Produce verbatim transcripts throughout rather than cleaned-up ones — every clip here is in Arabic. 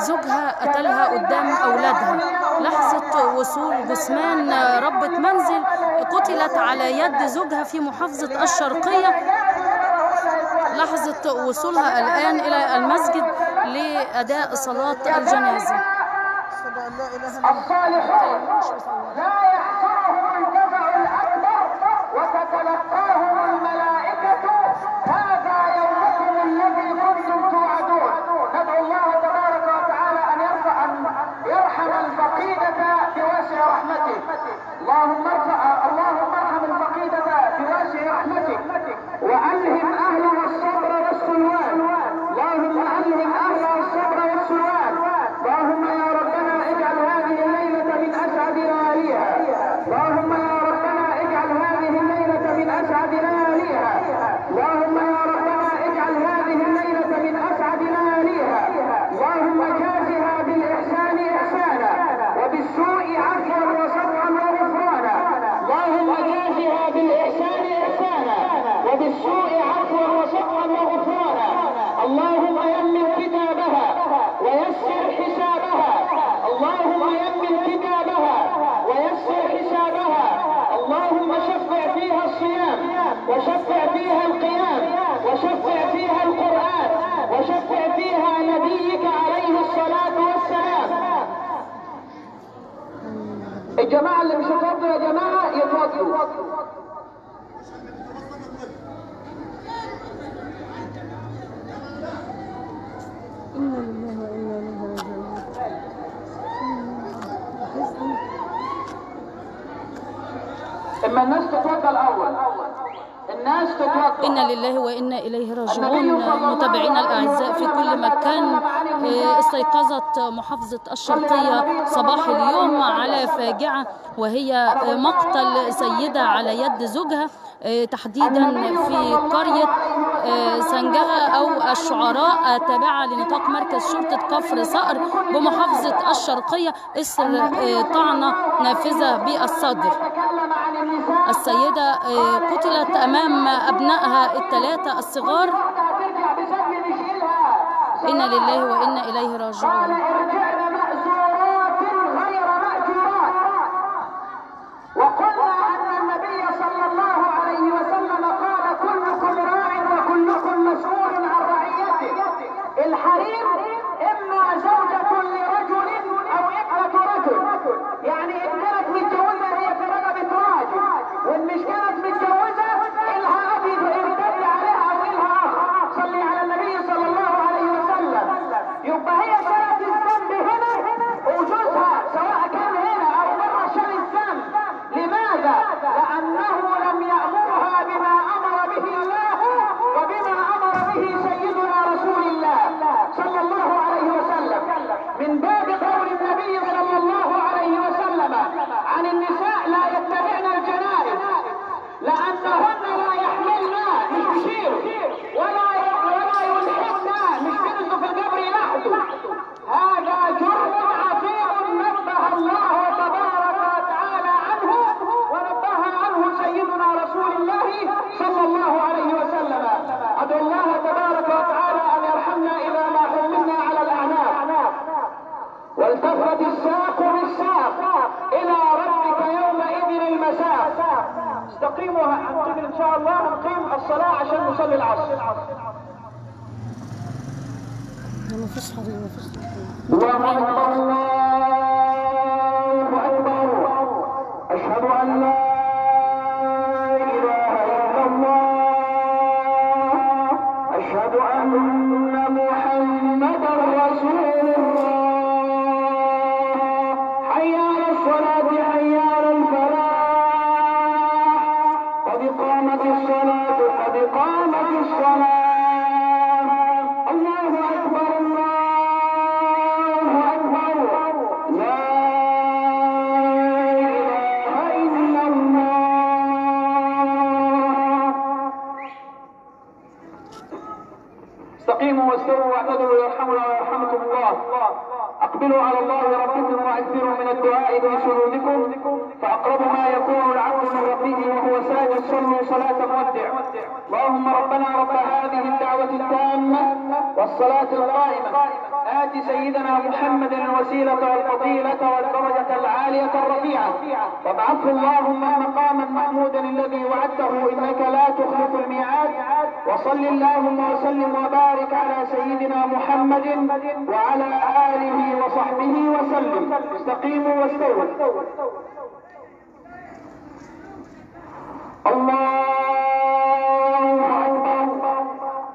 زوجها قتلها قدام أولادها. لحظة وصول جثمان ربة منزل قتلت على يد زوجها في محافظة الشرقية، لحظة وصولها الآن إلى المسجد لأداء صلاة الجنازة. الصالحون لا يحصرهم الجزع الأكبر وتتلقاهم الملائكة هذا يومكم الذي كنتم توعدون. ندعو الله تبارك وتعالى أن يرفع أن يرحم الفقيدة بواسع رحمته. اللهم ارفع اللهم ارحم الفقيدة بواسع رحمتك وألهم أهلها الصبر والسلوان. اللهم ألهم أهلها الصبر والسلوان. اللهم يا ربنا اجعل هذه الليلة من أسعد لياليها. اللهم يا ربنا اجعل هذه الليلة من أسعد لياليها. اللهم يا ربنا اجعل هذه الليلة من أسعد لياليها. اللهم جازها بالإحسان إحسانا وبالسوء عفوا وصفحا وغفرانا. اللهم جازها بالإحسان إحسانا وبالسوء عفوا وصفحا وغفرانا. اللهم يمن كتابها ويسر حسابها. اللهم يمن كتابها ويسر حسابها. اللهم شفع فيها الصيام وشفع فيها القيام وشفع فيها القرآن وشفع فيها نبيك عليه الصلاة والسلام. الجماعة اللي مش هتوضوا يا جماعة يتوضوا. اما الناس تتوضا الاول، الناس تتوضا. إنا لله وإنا إليه راجعون. متابعينا الأعزاء في كل مكان، استيقظت محافظة الشرقية صباح اليوم على فاجعة وهي مقتل سيدة على يد زوجها، تحديدا في قرية سنجها أو الشعراء التابعة لنطاق مركز شرطة كفر صقر بمحافظة الشرقية، إثر طعنة نافذة بالصدر. السيدة قتلت أمام أبنائها الثلاثة الصغار. إنا لله وإنا إليه راجعون. وقلنا أن النبي صلى الله عليه وسلم قال كلكم راع وكلكم مسؤول عن رعيته. الحريم إما زوجة لرجل أو ابنة رجل، يعني إن كانت متجوزة هي في رقبة راجل، وإن مش كانت متجوزة إلها أبي يرتد عليها أو إلها أخ. صلي على النبي صلى الله عليه وسلم. يبقى هي شالت الذنب هنا وجوزها سواء كان هنا أو بره شال الذنب. لماذا؟ لأنه لم يأمرها بما أمر به الله وبما أمر به سيدنا رسول الله صلى الله عليه وسلم. من باب قول النبي صلى الله عليه وسلم عن النساء لا يتبعن الجنائز لأنهن لا يحملن، مش بشيروا، ولا ولا يلحقن، مش بينزلوا في القبر يلحدوا. هذا جرم عظيم نبه الله تبارك وتعالى عنه ونبه عنه سيدنا رسول الله صلى الله عليه وسلم. أدعو الله تبارك وتعالى أن يرحمنا إذا ما حملنا على الأعناق والتفت الساق بالساق إلى ربك يومئذ المساق. استقيموا هنقيم إن شاء الله، هنقيم الصلاة عشان نصلي العصر. الله أكبر الله أكبر. أشهد أن لا إله إلا الله. أشهد أن محمدا رسول الله. حي على الصلاة حي على الفلاح. قد قامت الصلاة قد قامت الصلاة. الله أكبر الله أكبر. لا إله إلا الله. استقيموا واستووا واعتدلوا يرحمنا ويرحمكم الله. أقبلوا على الله ربكم وأكثروا من الدعاء في سجودكم. وأقرب ما يكون العبد من ربه وهو ساجد صلوا صلاة مودع. اللهم ربنا رب هذه الدعوة التامة والصلاة القائمة آت سيدنا محمد الوسيلة والفضيلة والدرجة العالية الرفيعة وابعثه اللهم مقاما محمودا الذي وعدته إنك لا تخلف الميعاد. وصل اللهم وسلم وبارك على سيدنا محمد وعلى آله وصحبه وسلم. استقيموا واستووا. الله أكبر.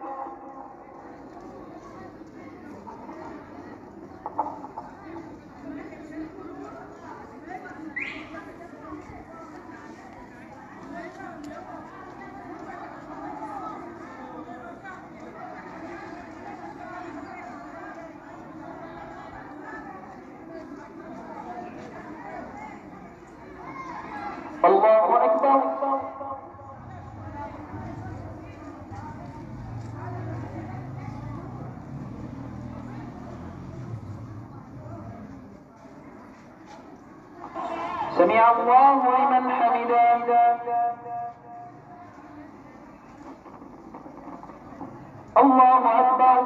الله أكبر. سمع الله لمن حمده. الله أكبر.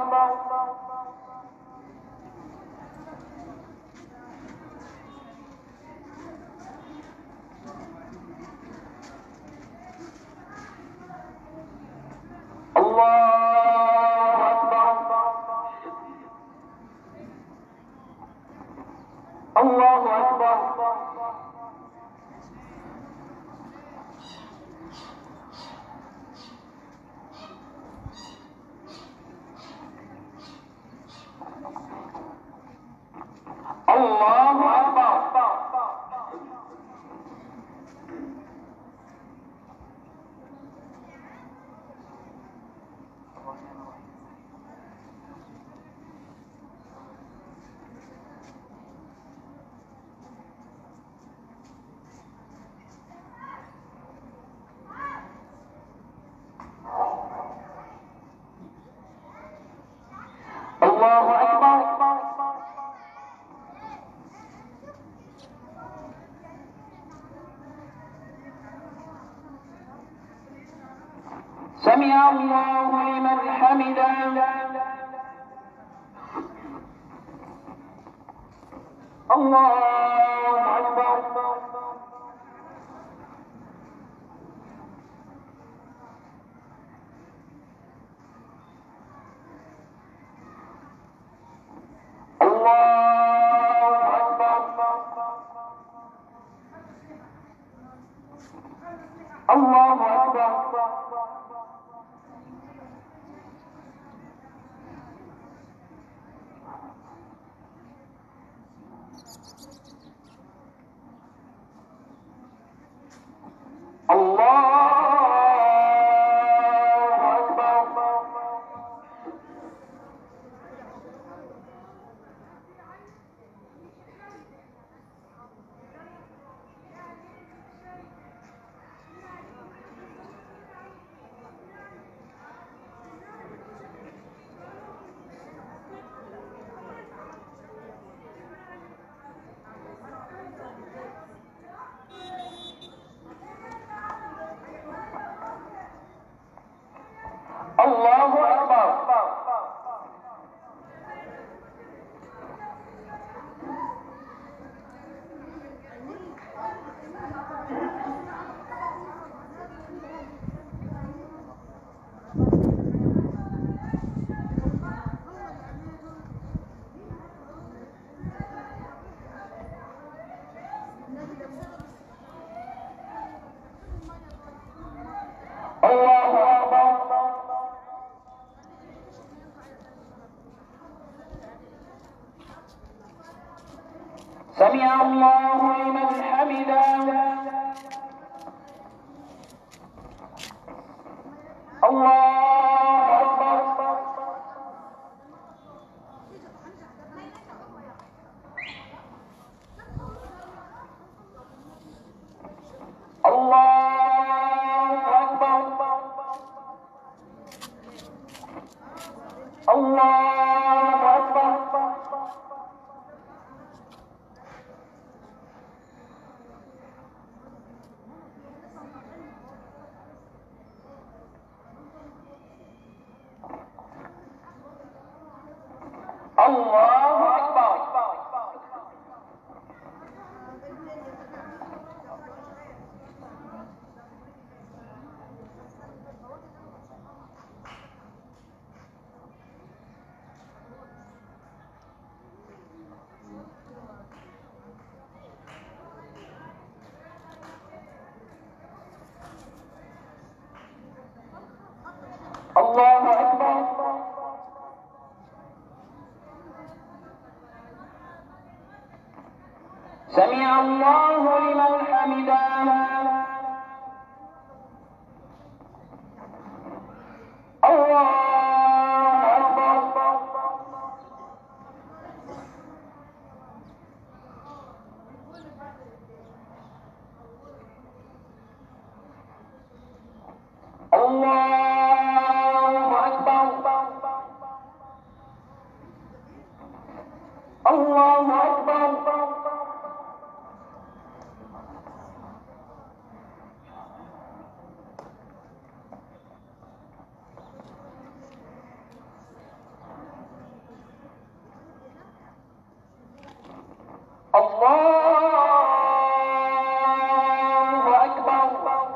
الله أكبر. الله أكبر. الله أكبر. سمع الله لمن حمده. الله أكبر. الله أكبر. سمع الله لمن حمده. الله أكبر. الله أكبر. الله أكبر. الله أكبر. سمع الله لمن حمده. الله أكبر. الله أكبر. الله أكبر. الله أكبر.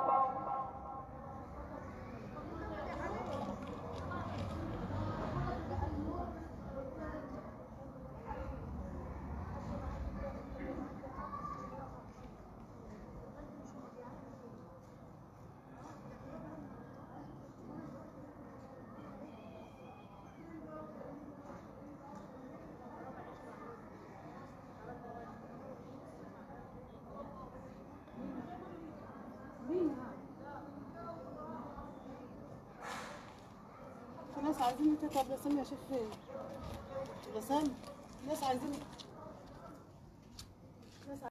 في ناس عايزين تتعب بسام يا شيخ. فين بسام؟ ناس عايزين